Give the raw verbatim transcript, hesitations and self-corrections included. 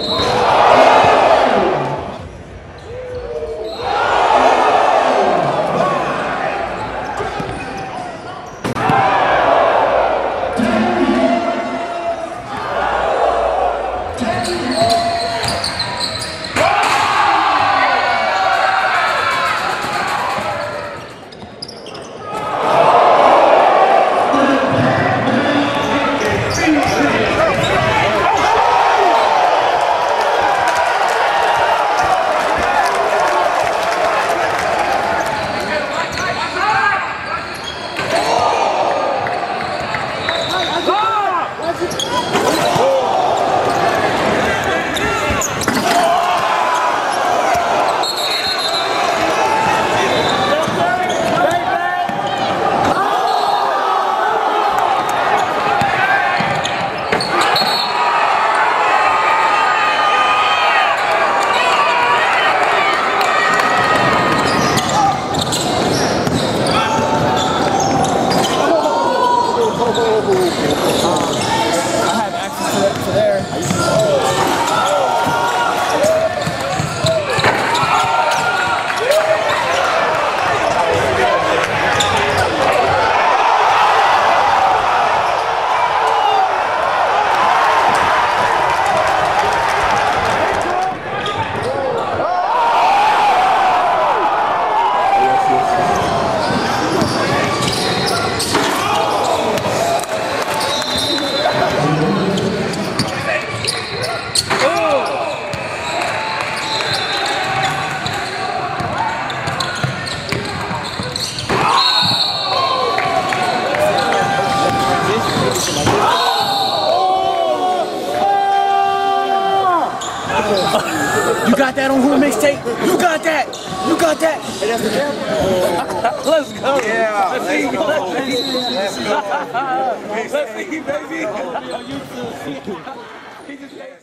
You got that on Hoop Mixtape? You got that! You got that! Hey, that's the camera. Let's go! Yeah! Let's see! Let's see! Let's see, baby!